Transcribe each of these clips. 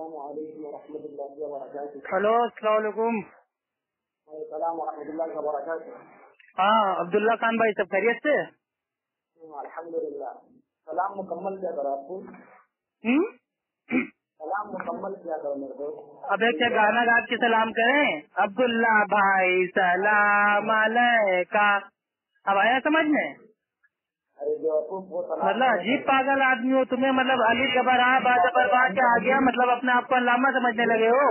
अस्सलामुअलैकुम वरहमतुल्लाहि वबरकातुहू। हेलो, अस्सलाम वालेकुम। अस्सलाम वरहमतुल्लाहि वबरकातुहू। हाँ, अब्दुल्ला खान भाई, सब खैरियत से? अल्हम्दुलिल्लाह। सलाम मुकम्मल किया करो आपको। सलाम मुकम्मल किया करो मेरे को। अबे क्या गाना गा के सलाम करें? अब्दुल्ला भाई सलाम अलैका। अब आया समझ में? अरे जो वो मतलब अजीब पागल आदमी हो तुम्हें, मतलब अली जबर आ बाजबर बा के आ गया, मतलब अपने आप को अल्लामा समझने लगे हो।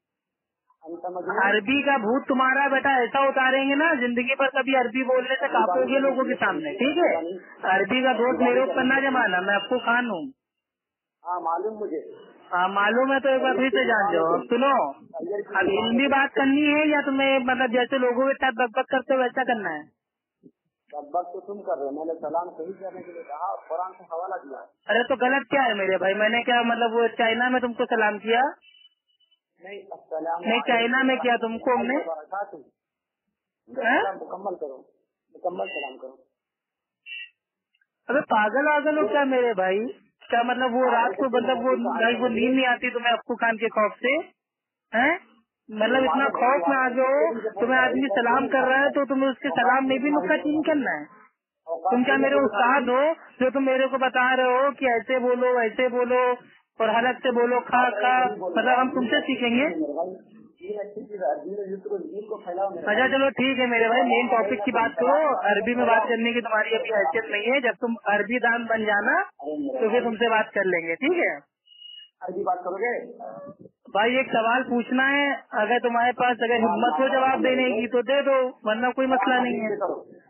अरबी का भूत तुम्हारा बेटा ऐसा उतारेंगे ना, जिंदगी पर कभी अरबी बोलने से कांपोगे लोगों के सामने, ठीक है? अरबी का दोस्त मेरे ऊपर ना जमाना, मैं आपको खान हूँ। हाँ मालूम मुझे। हाँ मालूम है, तो एक बार फिर से जान जाओ। अब सुनो, अब हिंदी बात करनी है या तुम्हें मतलब जैसे लोगों के साथ बकबक करते हो वैसा करना है? बकबक तो तुम कर रहे हो, मैंने सलाम सही करने के लिए कहा, कुरान से हवाला दिया। अरे तो गलत क्या है मेरे भाई? मैंने क्या मतलब वो चाइना में तुमको सलाम किया? नहीं, चाइना में किया तुमको हमने। मुकम्मल करो, मुकम्मल सलाम करो। अबे पागल आगल हो क्या मेरे भाई? क्या मतलब वो रात को मतलब वो भाई वो नींद नहीं आती तुम्हें अप्पू खान के खौफ से? हैं? मतलब इतना खौफ में आ गए हो, तुम्हें आदमी सलाम कर रहा है तो तुम्हें उसके सलाम में भी नुक्ताचीनी करना है? तुम क्या मेरे उस्ताद हो जो तुम मेरे को बता रहे हो कि ऐसे बोलो वैसे बोलो और हलक से बोलो खा खा? मतलब हम तुमसे सीखेंगे? अच्छा चलो ठीक है मेरे भाई, मेन टॉपिक की बात करो। अरबी में बात करने की तुम्हारी अभी हैसियत नहीं है। जब तुम अरबी दान बन जाना तो फिर तुमसे बात कर लेंगे, ठीक है? अरबी बात करोगे भाई एक सवाल पूछना है, अगर तुम्हारे पास अगर हिम्मत हो जवाब देने की तो दे दो, वरना कोई मसला नहीं है।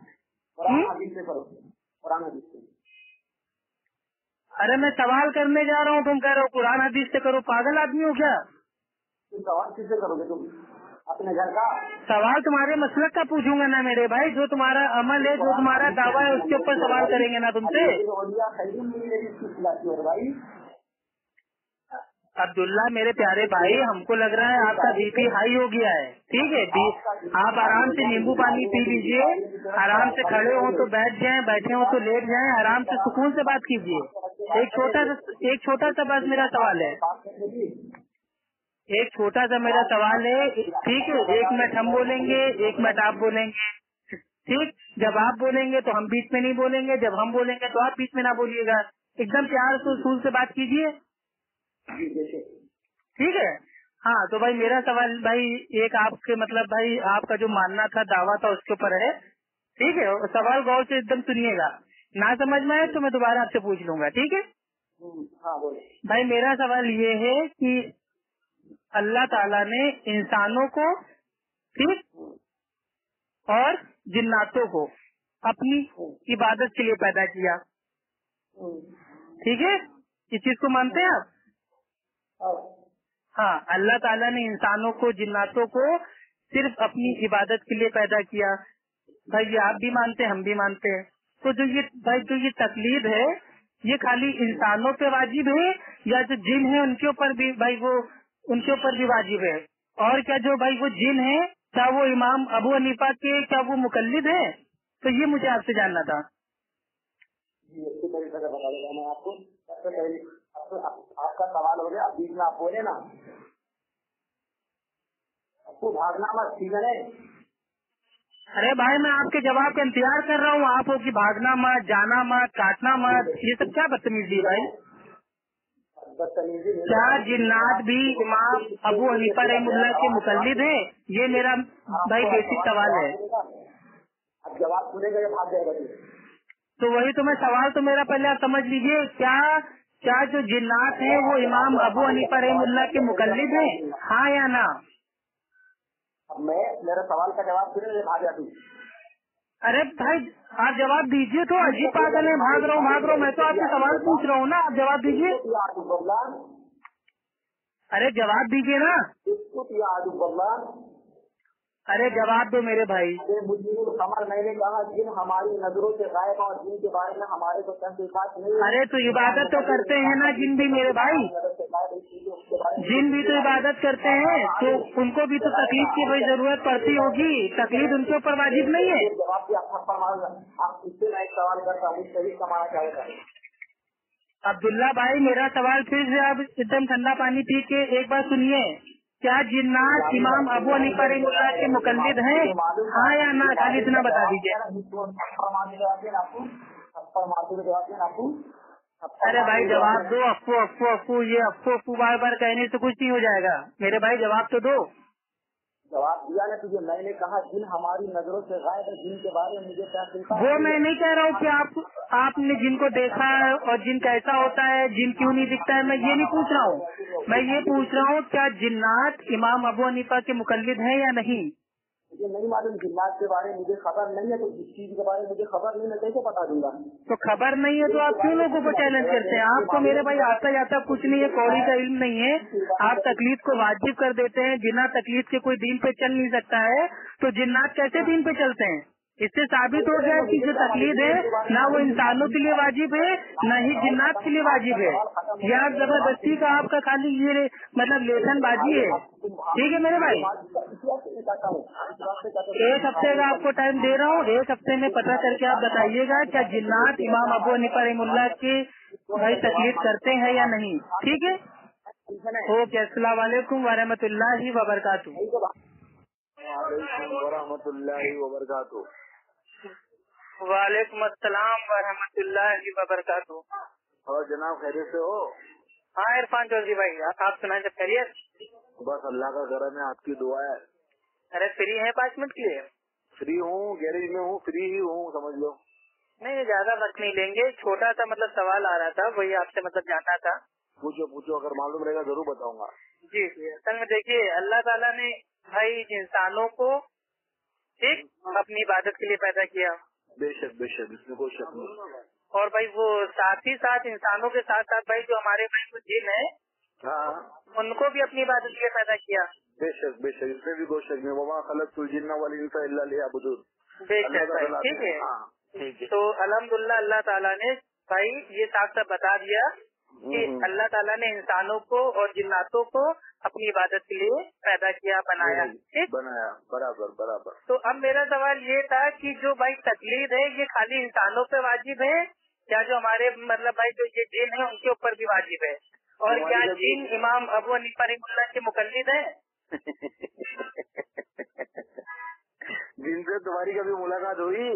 अरे मैं सवाल करने जा रहा हूँ, तुम कह रहे हो कुरान हदीस से करो। पागल आदमी हो क्या? सवाल किससे करोगे तुम? अपने घर का सवाल तुम्हारे मसलक का पूछूंगा ना मेरे भाई, जो तुम्हारा अमल है, जो तुम्हारा दावा है, उसके ऊपर सवाल करेंगे ना तुमसे। भाई अब्दुल्ला मेरे प्यारे भाई, हमको लग रहा है आपका बीपी हाई हो गया है, ठीक है? आप आराम से नींबू पानी पी लीजिए, आराम से खड़े हो तो बैठ जाएं, बैठे हो तो लेट जाएं, आराम से सुकून से बात कीजिए। एक छोटा सा बस मेरा सवाल है, एक छोटा सा मेरा सवाल है, ठीक है? 1 मिनट हम बोलेंगे, 1 मिनट आप बोलेंगे, ठीक? जब आप बोलेंगे तो हम बीच में नहीं बोलेंगे, जब हम बोलेंगे तो आप बीच में ना बोलिएगा। एकदम प्यार से उसूल से बात कीजिए, ठीक है? हाँ तो भाई मेरा सवाल भाई एक आपके मतलब भाई आपका जो मानना था, दावा था, उसके ऊपर है, ठीक है? और सवाल गौर से एकदम सुनिएगा, ना समझ में आए तो मैं दोबारा आपसे पूछ लूंगा, ठीक है? हाँ बोले भाई मेरा सवाल ये है कि अल्लाह ताला ने इंसानों को, ठीक, और जिन्नातों को अपनी इबादत के लिए पैदा किया, ठीक है? इस चीज को मानते हैं आप? हाँ, अल्लाह ताला ने इंसानों को जिन्नातों को सिर्फ अपनी इबादत के लिए पैदा किया। भाई ये आप भी मानते हैं, हम भी मानते हैं। तो जो ये तकलीद है, ये खाली इंसानों पे वाजिब है या जो जिन है उनके ऊपर भी भाई वो उनके ऊपर भी वाजिब है? और क्या जो भाई वो जिन है, क्या वो इमाम अबू हनीफा के क्या वो मुकल्लिद है? तो ये मुझे आपसे जानना था। अच्छी तरीके से बता देगा मैं आपको। सबसे पहले आपका सवाल हो गया, आप बीच में आप बोले ना, आपको भागना मत, ठीक है? अरे भाई मैं आपके जवाब का इंतजार कर रहा हूँ, आप हो कि भागना मत, जाना मत, काटना मत, ये सब क्या बदतमीजी भाई? बदतमीजी क्या जिन्नात भी इमाम अबू हनीफा रहमुल्लाह के मुकल्लिद है? ये मेरा भाई बेसिक सवाल है। अब जवाब सुनेगा या भाग जाएगा? तो वही तो मैं सवाल तो मेरा पहले आप समझ लीजिए, क्या जो जिन्नात है वो इमाम अबू हनीफा रहमुल्लाह के मुकल्लिद है, हाँ या ना? अब मैं मेरा सवाल का जवाब सुने भाग जा तू। अरे भाई आप जवाब दीजिए, तो अजीब पागल है, भाग रहा हूँ, मैं तो आपसे सवाल पूछ रहा हूँ ना, आप जवाब दीजिए। अरे जवाब दीजिए ना। अरे जवाब दो मेरे भाई। कमर मैंने कहा जिन हमारी नजरों से गायब और जिन के बारे में हमारे को तहकीकात नहीं। अरे तो इबादत तो करते हैं ना जिन भी मेरे भाई, जिन भी तो इबादत करते हैं, तो उनको भी तो तकलीफ की भाई जरूरत पड़ती होगी, तकलीफ उनके ऊपर वाजिब नहीं है? जवाब भी आप इससे मैं एक सवाल करता हूँ, सही कमाना चाहेगा अब्दुल्ला भाई, मेरा सवाल फिर से आप एकदम ठंडा पानी पी के एक बार सुनिए। क्या जिन्नात इमाम अबू हनीफा रहमतुल्लाह के मुकल्लिद हैं, हाँ या ना? खाली इतना बता दीजिए। अरे भाई जवाब दो। अफ्फू अफ्फू अफ्फू, ये अफ्फू अफ्फू बार बार कहने से कुछ नहीं हो जाएगा। मेरे भाई जवाब तो दो। जवाब दिया ना तुझे, मैंने कहा जिन हमारी नजरों से गायब है, जिन के बारे में मुझे क्या चिंता। वो मैं नहीं कह रहा हूँ कि आपने जिनको देखा है और जिन कैसा होता है, जिन क्यों नहीं दिखता है, मैं ये नहीं पूछ रहा हूँ। मैं ये पूछ रहा हूँ क्या जिन्नात इमाम अबू हनीफा के मुकल्लिद हैं या नहीं? मुझे नहीं मालूम, जिन्नात के बारे में मुझे खबर नहीं है, तो जिस चीज के बारे में मुझे खबर नहीं, मैं कैसे पता दूंगा? तो खबर नहीं है तो आप क्यों लोगों को चैलेंज करते हैं? आप तो मेरे भाई आता जाता कुछ नहीं है, कौड़ी का इल्म नहीं है, आप तकलीफ को वाजिब कर देते हैं। बिना तकलीफ के कोई दीन पे चल नहीं सकता है, तो जिन्नात कैसे दीन पे चलते हैं? इससे साबित हो गया कि जो तकलीद है ना वो इंसानों के लिए वाजिब है, न ही जिन्नात के लिए वाजिब है। यहाँ जबरदस्ती का आपका खाली ये मतलब लेखनबाजी है। ठीक है मेरे भाई, एक हफ्ते का आपको टाइम दे रहा हूँ, एक हफ्ते में पता करके आप बताइएगा क्या जिन्नात इमाम अबू हनीफा रहमतुल्लाह के भाई तकलीद करते हैं या नहीं। ठीक है, ओके। अस्सलाम वालेकुम वरहमतुल्लाहि वबरकातुहू। वरहमतुल्लाहि वबरकातुहू। वालेकुम अस्सलाम वरहमतुल्लाहि वबरकातुहू। और जनाब खैरियत से हो? हाँ इरफान चौधरी भाई, आप सुनाए सब खैरियत? बस अल्लाह का करम है, आपकी दुआ है। अरे फ्री है 5 मिनट के लिए? फ्री हूँ, गैरेज में हूँ, फ्री ही हूँ, समझ लो। नहीं ज्यादा वक्त नहीं लेंगे, छोटा सा मतलब सवाल आ रहा था, वही आपसे मतलब जानना था। पूछो पूछो, अगर मालूम रहेगा जरूर बताऊंगा। जी जी, असल में देखिए अल्लाह ताला ने भाई इंसानों को एक अपनी इबादत के लिए पैदा किया। बेशक बेशक, इसमें कोई शक नहीं। और भाई वो साथ ही साथ इंसानों के साथ साथ भाई जो हमारे भाई कुछ जिन है, हाँ, उनको भी अपनी इबादत के लिए पैदा किया। बेशक बेशक, इसमें भी कोई शक नहीं। वमा खलक़तुल जिन्ना वल इंसा इल्ला लियअबुदून। बेशक भाई, ठीक है। हाँ, ठीक है। तो अल्हम्दुलिल्लाह अल्लाह ताला ने भाई ये साफ साफ बता दिया कि अल्लाह ताला ने इंसानों को और जिन्नातों को अपनी इबादत के लिए पैदा किया, बनाया। ठीक, बनाया, बराबर बराबर। तो अब मेरा सवाल ये था कि जो भाई तकलीद है ये खाली इंसानों पे वाजिब है या जो हमारे मतलब भाई जो ये जिन है उनके ऊपर भी वाजिब है? और क्या जिन इमाम अबू हनीफा रहमतुल्लाह के मुकल्लिद है? जिनसे तुम्हारी कभी मुलाकात हुई?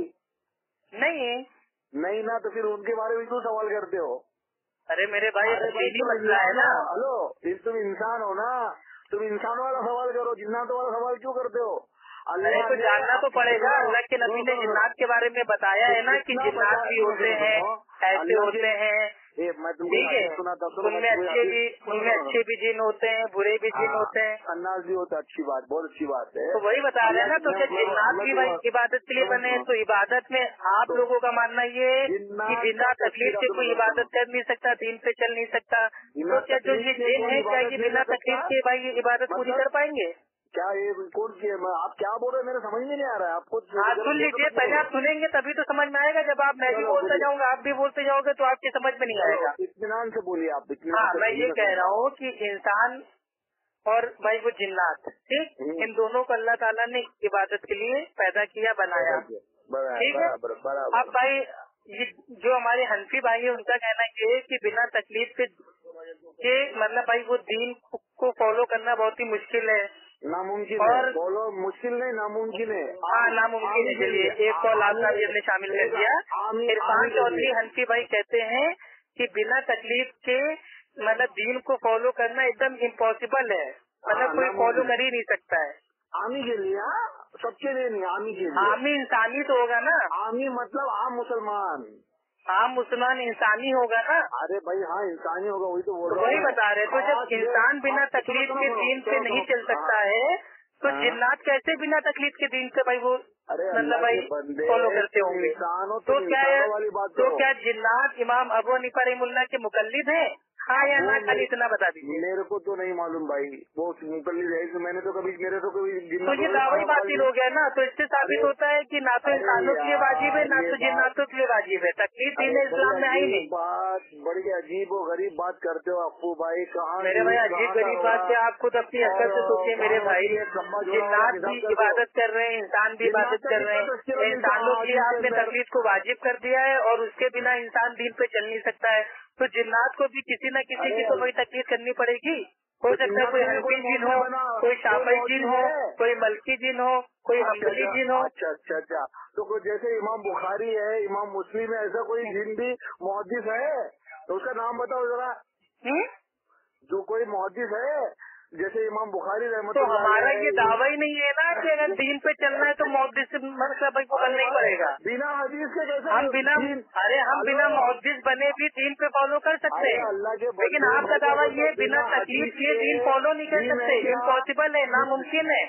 नहीं ना, तो फिर उनके बारे में क्यों सवाल करते हो? अरे मेरे भाई दीनी मसला है ना। हेलो, तुम इंसान हो ना, तुम इंसानों वाला सवाल करो, जिन्नातों वाला सवाल क्यों करते हो? अल्लाह को जानना तो पड़ेगा। अल्लाह के नबी ने जिन्नात के बारे में बताया है ना कि जिन्नात भी होते हैं, ऐसे होते हैं, ठीक है, उनमें अच्छे भी जिन होते हैं, बुरे भी जिन होते हैं, अन्नास भी होता है। अच्छी बात, बहुत अच्छी बात है। तो वही बता रहे हैं ना। तो क्या जिन्नात भी भाई इबादत के लिए बने? तो इबादत में आप लोगों का मानना ये कि बिना तकलीफ से कोई इबादत कर नहीं सकता, दीन पे चल नहीं सकता, तो क्या जो ये जिन है क्या ये बिना तकलीफ के भाई ये इबादत पूरी कर पाएंगे? क्या ये कौन सी है? आप क्या बोल रहे हैं, मेरे समझ में नहीं आ रहा है। आपको हाँ सुन लीजिए, पहले आप सुनेंगे तभी तो समझ में आएगा। जब आप मैं भी बोलते जाऊंगा आप भी बोलते जाओगे तो आपकी समझ में नहीं आएगा। इत्मीनान से बोलिए आप। हाँ, मैं ये कह रहा हूँ कि इंसान और भाई वो जिन्नात, ठीक, इन दोनों को अल्लाह ताला ने इबादत के लिए पैदा किया, बनाया। ठीक है। अब भाई ये जो हमारे हनफी भाई है उनका कहना ये है कि बिना तकलीफ के मतलब भाई वो दीन को फॉलो करना बहुत ही मुश्किल है, नामुमकिन और है। बोलो मुश्किल नहीं, नामुमकिन है। हाँ नामुमकिन है। चलिए एक कॉल आपका भी हमने शामिल कर दिया। इरफान चौधरी हनफी भाई कहते हैं कि बिना तकलीफ के मतलब दीन को फॉलो करना एकदम इम्पॉसिबल है, मतलब कोई फॉलो कर ही नहीं सकता है। आमी के लिए, सबके लिए नहीं, आमी के लिए। आमी इंसानी तो होगा ना, आमी मतलब आम मुसलमान। आम मुसलमान इंसानी होगा ना। अरे भाई हाँ, इंसानी होगा, वही तो बोल रहा हूँ। वही बता रहे। तो जब इंसान बिना तकलीफ के दीन से नहीं चल सकता है तो जिन्नात कैसे बिना तकलीफ के दीन से भाई वो मतलब भाई फॉलो करते होंगे? तो क्या जिन्नात इमाम अबू हनीफा रहमतुल्लाह के मुकल्लिद हैं, हाँ या ना? खाली इतना बता दीजिए। मेरे को तो नहीं मालूम भाई, वो मुकल्लिद है। मैंने तो कभी तो ये दावा ही बातिल हो गया ना। तो इससे साबित होता है कि ना तो इंसानों के लिए वाजिब है, ना तो जिन्नातों के लिए वाजिब है। तकलीफ दीन इस्लाम में आई नहीं। बात बड़ी अजीब और गरीब बात करते हो अप्पू भाई। कहाँ मेरे भाई अजीब गरीब बात क्या? आप खुद अपनी अकल से सोचिए मेरे भाई। जिन्नात भी इबादत कर रहे हैं, इंसान भी इबादत कर रहे हैं। इंसानों के लिए आपने तकलीफ को वाजिब कर दिया है और उसके बिना इंसान दीन पे चल नहीं सकता है। तो जिन्नात को भी किसी न किसी की तो वही तकलीफ करनी पड़ेगी। हो सकता है कोई हनफी जिन हो, कोई शाफई जिन हो, कोई मलकी जिन हो, कोई हम्बली जिन हो। अच्छा, तो जैसे इमाम बुखारी है, इमाम मुस्लिम है, ऐसा कोई जिन भी मुहद्दिस है तो उसका नाम बताओ जरा। जो कोई मुहद्दिस है जैसे इमाम बुखारी तो हमारा ये दावा ही नहीं है ना कि अगर दीन पे चलना है तो मुहद्दिस से मतलब को करना ही पड़ेगा। बिना हदीस के कैसे हम बिना मुहद्दिस बने भी दीन पे फॉलो कर सकते हैं, लेकिन आपका दावा ये बिना तकलीफ किए दीन फॉलो नहीं कर सकते, इम्पॉसिबल है, नामुमकिन है।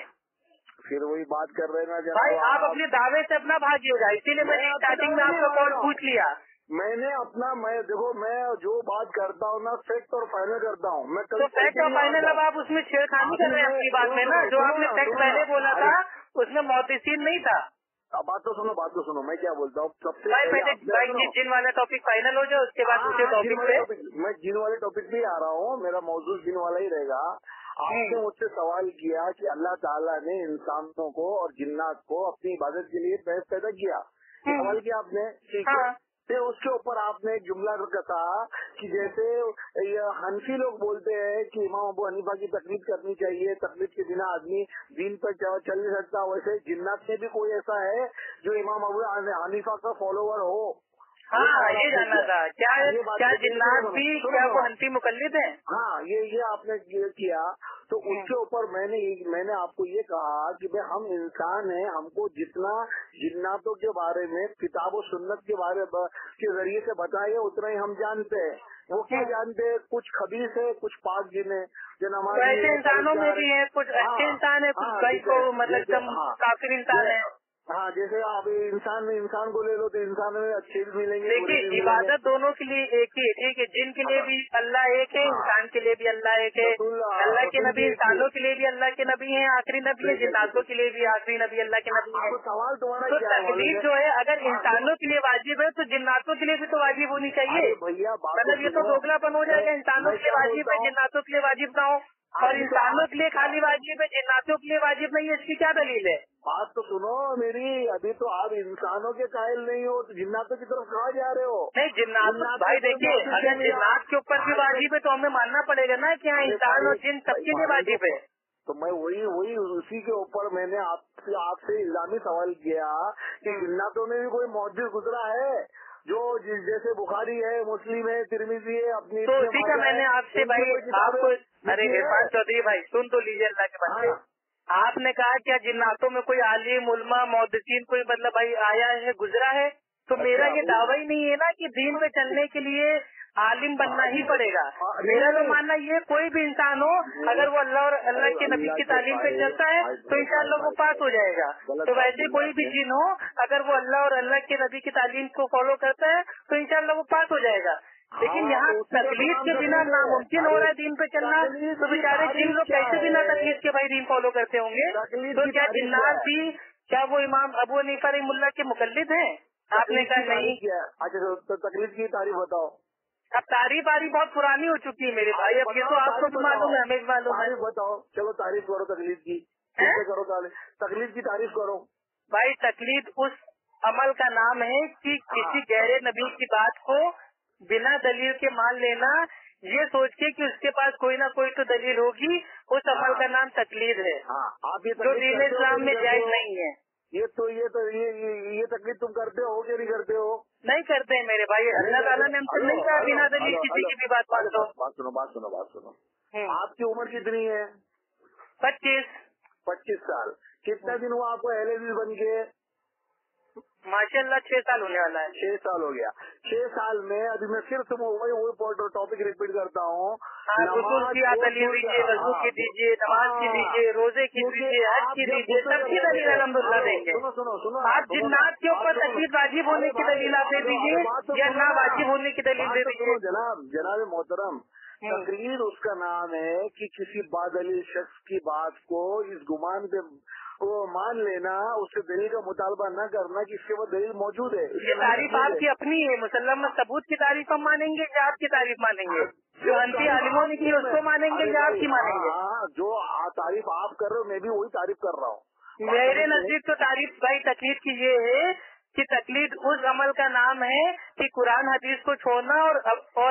फिर वही बात कर रहे हैं ना भाई, आप अपने दावे से अपना भागिएगा, इसीलिए मैंने स्टार्टिंग में आपका कॉल पूछ लिया। मैंने अपना देखो मैं जो बात करता हूँ ना फैक्ट और फाइनल करता हूँ मैं। तो फैक्ट और फाइनल अब आप उसमें छेड़खानी कर रहे हैं अपनी बात में ना। जो आपने फैक्ट पहले बोला था उसमें मुहद्दिसीन नहीं था। बात तो सुनो मैं क्या बोलता हूँ सबसे भाई जिन वाला टॉपिक फाइनल हो जाए उसके बाद दूसरे टॉपिक पे मैं जिन वाले टॉपिक पे आ रहा हूँ। मेरा मौजूद जिन वाला ही रहेगा। आपने मुझसे सवाल किया कि अल्लाह ताला ने इंसानों को और जिन्नात को अपनी इबादत के लिए पैदा किया, सवाल किया आपने, ठीक है। फिर उसके ऊपर आपने एक जुमला कहा कि जैसे ये हनफी लोग बोलते हैं कि इमाम अबू हनीफा की तकलीफ करनी चाहिए, तकलीफ के बिना आदमी दीन पर चल नहीं सकता। वैसे जिन्नात में भी कोई ऐसा है जो इमाम अबू हनीफा का फॉलोवर हो? हाँ, ये जानना था। क्या जिन्नात भी क्या वो हनफी मुकल्लिद है? हाँ, ये आपने किया तो उसके ऊपर मैंने आपको ये कहा कि भाई हम इंसान हैं, हमको जितना जिन्नातों के बारे में किताब और सुन्नत के बारे के जरिए से बताइए उतना ही हम जानते हैं। वो क्या जानते हैं? कुछ खबीस है, कुछ पाक जिन है, जो नमाज़ी है। ऐसे इंसानों में भी है, कुछ अच्छे इंसान है, कुछ भाई को मतलब काफिर इंसान है। हाँ, जैसे आप इंसान को ले लो तो इंसान में अच्छे भी मिलेंगे। देखिए, इबादत दोनों के लिए एक ही है, ठीक है। जिन के लिए भी अल्लाह एक है, इंसान के लिए भी अल्लाह एक है। अल्लाह के नबी इंसानों के लिए भी अल्लाह के नबी हैं, आखिरी नबी है। जिन्नातों के लिए भी आखिरी नबी अल्लाह के नबी है। सवाल तुम्हारा तो तकलीफ जो है अगर इंसानों के लिए वाजिब है तो जिन्नातों के लिए भी तो वाजिब होनी चाहिए। भैया मतलब ये तो दोगलापन हो जाएगा, इंसानों के लिए वाजिब है, जिन्नातों के लिए वाजिब ना हो, और इंसानों के लिए खाली वाजिब है, जिन्नातों के लिए वाजिब नहीं है। इसकी क्या दलील है? बात तो सुनो मेरी। अभी तो आप इंसानों के कायल नहीं हो तो जिन्नातों की तरफ कहाँ जा रहे हो? नहीं, जिन्नात भाई देखिए, अगर जिन्नात के ऊपर भी वाजिब है तो हमें मानना पड़ेगा ना कि हाँ इंसान और जिन सबके लिए वाजिब है। तो मैं वही उसी के ऊपर मैंने आपसे इल्जामी सवाल किया कि जिन्नातों में भी कोई मुहद्दिस गुजरा है जो जैसे बुखारी है, मुस्लिम है, तिरमिजी है, अपनी तो उसी का मैंने आपसे भाई आपको अरे इरफान चौधरी भाई सुन तो लीजिए अल्लाह के बंदे। आपने कहा क्या जिन्नातों में कोई आलिम उलमा मुहद्दिसीन कोई मतलब भाई आया है, गुजरा है? तो मेरा ये दावा ही नहीं है ना कि दीन में चलने के लिए आलिम बनना ही पड़ेगा। मेरा तो मानना ये कोई भी इंसान हो अगर वो अल्लाह और अल्लाह के नबी की तालीम पे चलता है तो इंशाअल्लाह वो पास हो जाएगा। तो वैसे कोई भी जिन हो अगर वो अल्लाह और अल्लाह के नबी की तालीम को फॉलो करता है तो इंशाअल्लाह वो पास हो जाएगा। लेकिन यहाँ तकलीफ के बिना नामुमकिन हो रहा है दीन पे चलना, तो बेचारे जिन लोग कैसे बिना तकलीफ के भाई दीन फॉलो करते होंगे? तो क्या जिन्नात भी क्या वो इमाम अबू हनीफा रहमतुल्लाह के मुकल्लिद हैं? आपने कहा नहीं। अच्छा, तो तकलीफ की तारीफ बताओ। अब तारीफ बहुत पुरानी हो चुकी है मेरे भाई। अब ये तो आपको भी मालूम है, हमें भी मालूम है। बताओ, चलो तारीफ करो तकलीफ की। करो तकलीफ की तारीफ करो भाई। तकलीफ उस अमल का नाम है कि किसी गहरे नबी की बात को बिना दलील के मान लेना, ये सोच के कि उसके पास कोई ना कोई तो दलील होगी, उस अमल का नाम तकलीद है। आप ये जो दीन इस्लाम में जायज नहीं है। ये तकलीफ तुम करते हो कि नहीं करते हो? नहीं करते हैं मेरे भाई। अल्लाह ताला ने हमसे नहीं कहा बिना दलील किसी की भी बात मान लो। बात सुनो। आपकी उम्र कितनी है? 25 साल। कितना दिन हुआ आपको एलएलबी बन के? माशाल्लाह 6 साल होने वाला है। 6 साल हो गया। 6 साल में अभी मैं फिर तुम वही टॉपिक रिपीट करता हूँ। वजू की आप दलील दीजिए, वजू की दीजिए, नमाज की दीजिए, रोजे की दीजिए, हज की दीजिए, सबकी दलील अल्हम्दुलिल्लाह देंगे। सुनो आप जिन्नात के ऊपर तकलीफ वाजिब होने की दलील आप दे दीजिए या ना वाजिब होने की दलील दे दीजिए। जनाब मोहतरम, तकरीर उसका नाम है कि किसी बादलील शख्स की बात को इस गुमान पे वो मान लेना, उससे दलील का मुतालबा न करना कि इसके बाद दलील मौजूद है। ये तारीफ आपकी अपनी है, मुसल्लम सबूत की तारीफ हम मानेंगे या आपकी तारीफ मानेंगे? जो हनफी आलिमों ने की उसको मानेंगे या आपकी मानेंगे? जो तारीफ आप कर रहे हो मैं भी वही तारीफ कर रहा हूँ। मेरे नजदीक तो तारीफ भाई तकलीफ की ये है कि तकलीफ उस अमल का नाम है कि कुरान हदीस को छोड़ना और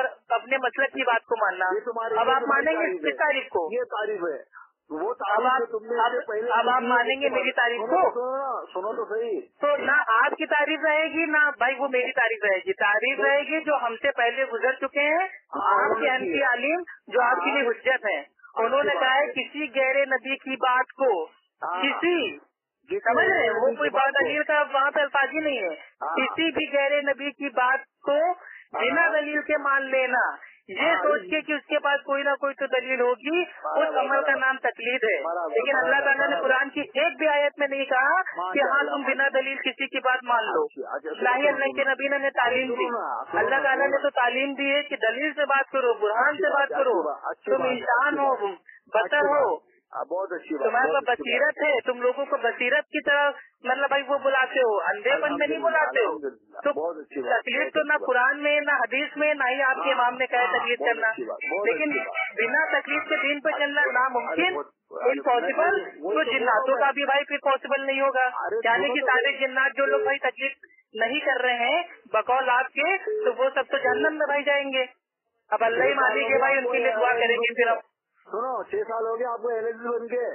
अपने मतलब की बात को मानना। अब आप मानेंगे किस तारीख को? ये तारीफ है वो तारीफ तुमने पहले। अब आप मानेंगे मेरी तारीफ को? सुनो तो सही। तो ना आपकी तारीफ रहेगी ना भाई वो मेरी तारीफ रहेगी। तारीफ रहेगी जो हमसे पहले गुजर चुके हैं, आपके हनफी आलिम जो आपके लिए हुज्जत है। उन्होंने कहा है किसी गहरे नबी की बात को किसी, समझ रहे हैं, वो कोई बात दलील का वहाँ पे अल्फाज ही नहीं है। किसी भी गहरे नबी की बात को बिना दलील के मान लेना, ये सोच के कि उसके पास कोई ना कोई तो दलील होगी, उस अमल का नाम तकलीद है। लेकिन अल्लाह ताला ने कुरान की एक भी आयत में नहीं कहा कि हाँ तुम बिना दलील किसी की बात मान लो। इस्लाही अल्लाह के नबी ने तालीम दी, अल्लाह ताला ने तो तालीम दी है कि दलील से बात करो, बुरहान से बात करो। तुम इंसान हो, बशर हो, बहुत अच्छी बात। तुम्हारे पास बसीरत है, तुम लोगों को बसीरत की तरह मतलब भाई वो बुलाते हो, अंधेपन में नहीं बुलाते हो। तो तकलीफ तो ना कुरान में ना हदीस में ना ही आपके इमाम ने कहा तकलीफ करना। लेकिन बिना तकलीफ के दीन पर चलना नामुमकिन, इम्पॉसिबल। तो जिन्नातों का भी भाई फिर पॉसिबल नहीं होगा। यानी कि सारे जिन्नात जो लोग भाई तकलीफ नहीं कर रहे हैं बकौल आपके, तो वो सब तो जहन्नम में भाई जाएंगे। अब अल्लाह ही मालिक है भाई, उनके लिए दुआ करेंगे। फिर अब सुनो 6 साल हो गए आपको एलएलबी बन के,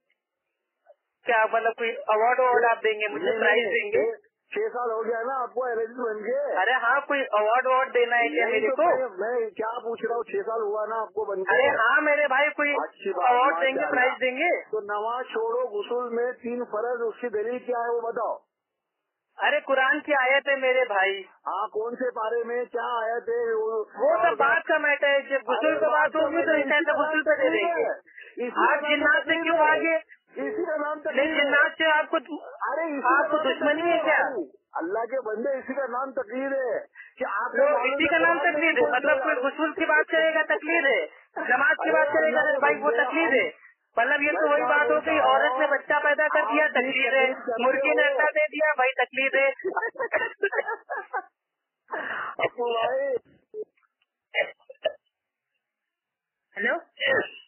क्या मतलब कोई अवार्ड आप देंगे मुझे, प्राइज देंगे? 6 साल हो गया ना आपको एलएलबी बन के। अरे हाँ, कोई अवार्ड देना है क्या मेरे को? मैं क्या पूछ रहा हूँ, 6 साल हुआ ना आपको बन के? अरे हाँ मेरे भाई, कोई अवार्ड देंगे, प्राइज देंगे? तो नमाज छोड़ो, गुस्ल में 3 फर्ज, उसकी दलील क्या है वो बताओ। अरे कुरान की आयत है मेरे भाई। हाँ, कौन से पारे में क्या आयत है? वो सब बात का मैटर है। जब गुस्ल की बात होगी तो इस टाइम पे गुस्ल पे दे देंगे। आप जिन्नात से क्यों आगे? इसी का नाम नहीं, जिन्नात से आपको, अरे आपको दुश्मनी है क्या? अल्लाह के बंदे, इसी का नाम तकलीद है कि आप इसी का नाम तकलीद है। मतलब कोई गुस्ल की बात करेगा तकलीद है, नमाज की बात करेगा भाई वो तकलीद है। मतलब ये तो वही बात हो गई, औरत ने बच्चा पैदा कर दिया तकलीद है, मुर्गी ने अंडा दे दिया भाई तकलीद है। अपू भाई हेलो।